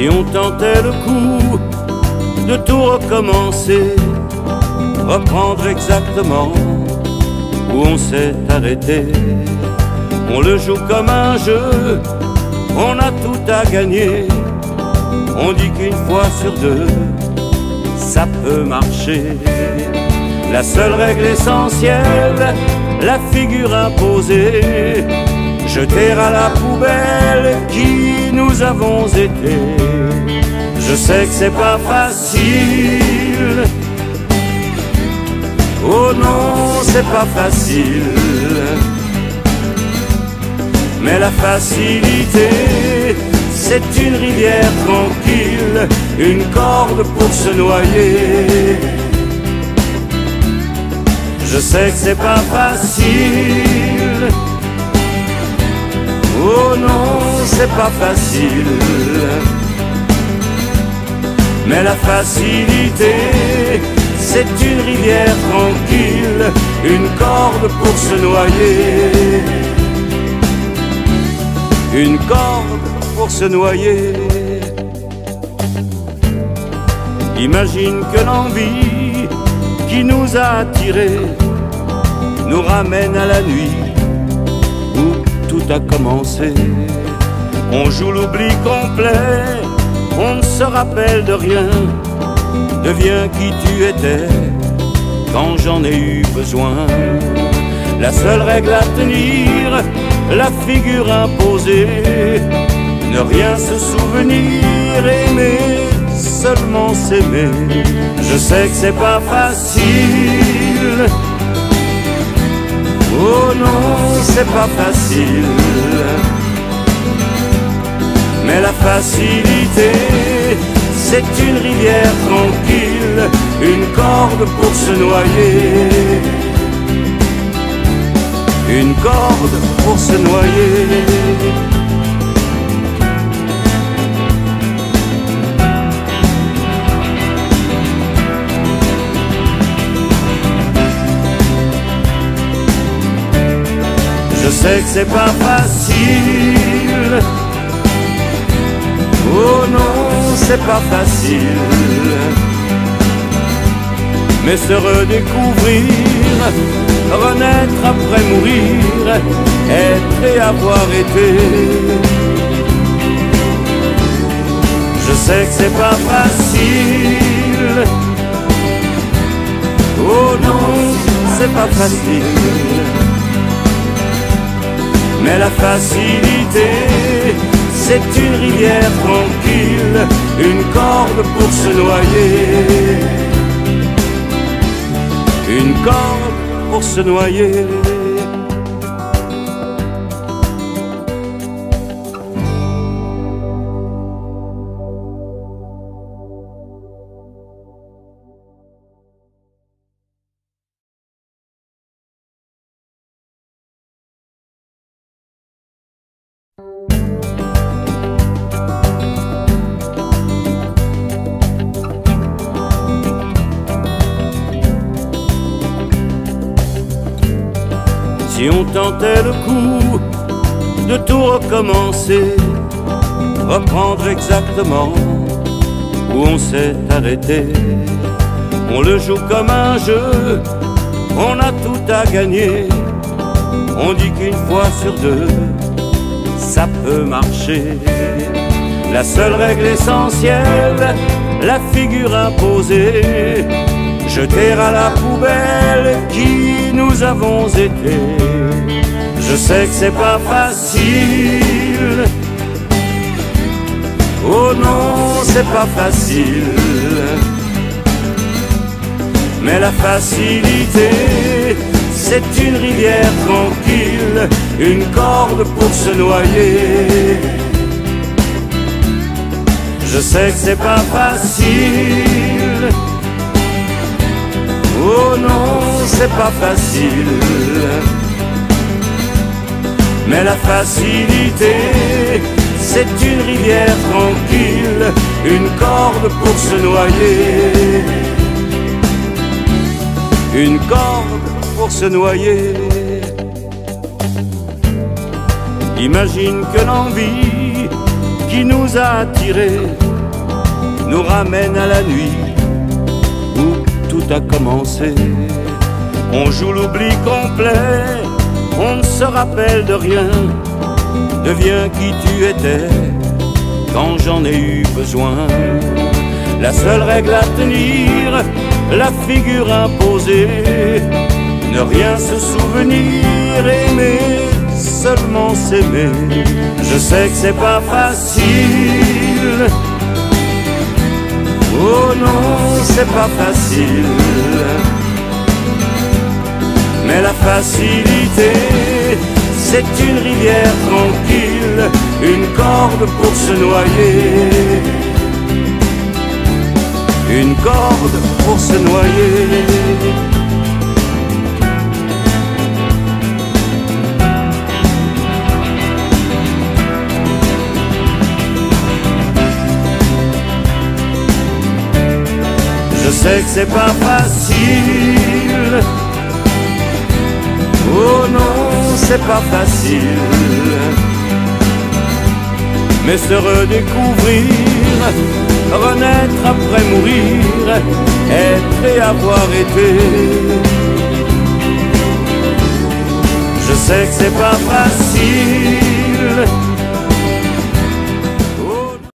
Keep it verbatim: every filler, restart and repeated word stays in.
Si on tentait le coup de tout recommencer, reprendre exactement où on s'est arrêté, on le joue comme un jeu, on a tout à gagner. On dit qu'une fois sur deux, ça peut marcher. La seule règle essentielle, la figure imposée, jeter à la poubelle qui nous avons été. Je sais que c'est pas facile, oh non, c'est pas facile, mais la facilité, c'est une rivière tranquille, une corde pour se noyer. Je sais que c'est pas facile, oh non, c'est pas facile, mais la facilité, c'est une rivière tranquille, une corde pour se noyer. Une corde pour se noyer. Imagine que l'envie qui nous a attirés nous ramène à la nuit où tout a commencé. On joue l'oubli complet, on ne se rappelle de rien. Deviens qui tu étais quand j'en ai eu besoin. La seule règle à tenir, la figure imposée, ne rien se souvenir, aimer, seulement s'aimer. Je sais que c'est pas facile, oh non, c'est pas facile, mais la facilité, c'est une rivière tranquille, une corde pour se noyer. Une corde pour se noyer. Je sais que c'est pas facile, oh non, c'est pas facile, mais se redécouvrir, renaître après mourir, être et avoir été. Je sais que c'est pas facile, oh non, c'est pas facile, mais la facilité, c'est une rivière tranquille, une corde pour se noyer. Une corde pour se noyer. Si on tentait le coup de tout recommencer, reprendre exactement où on s'est arrêté, on le joue comme un jeu, on a tout à gagner. On dit qu'une fois sur deux, ça peut marcher. La seule règle essentielle, la figure imposée, jeter à la poubelle qui nous avons été. Je sais que c'est pas facile, oh non, c'est pas facile, mais la facilité, c'est une rivière tranquille, une corde pour se noyer. Je sais que c'est pas facile, oh non, c'est pas facile, mais la facilité, c'est une rivière tranquille, une corde pour se noyer. Une corde pour se noyer. Imagine que l'envie qui nous a attirés nous ramène à la nuit où tout a commencé. On joue l'oubli complet, on ne se rappelle de rien. Deviens qui tu étais quand j'en ai eu besoin. La seule règle à tenir, la figure imposée, ne rien se souvenir, aimer, seulement s'aimer. Je sais que c'est pas facile, oh non, c'est pas facile. Mais la facilité, c'est une rivière tranquille, une corde pour se noyer. Une corde pour se noyer. Je sais que c'est pas facile, oh non, c'est pas facile. Mais se redécouvrir, renaître après mourir, être et avoir été. Je sais que c'est pas facile,